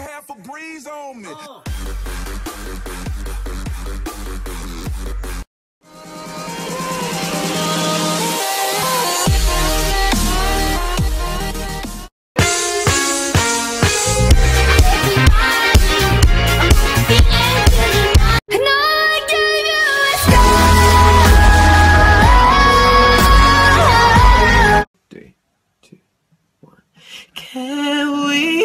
half a breeze on me. Can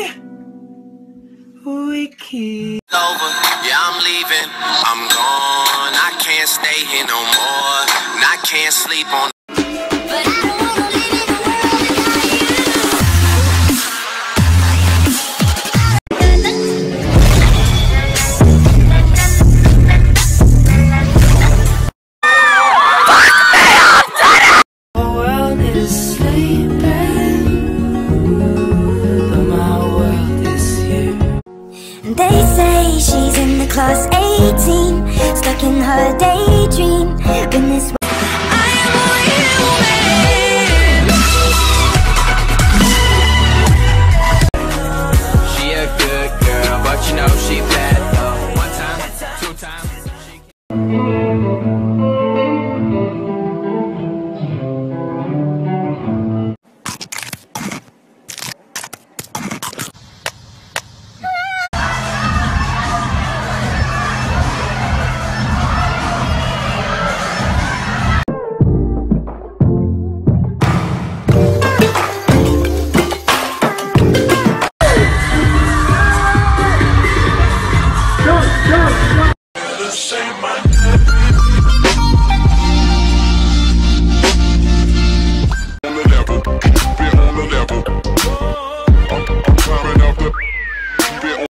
we keep over? Yeah, I'm leaving. I'm gone. I can't stay here no more. And I can't sleep on. But I don't wanna live in a world without you. The world is sleeping, but my world is here. They say she's in the class 18, stuck in her daydream. Been this way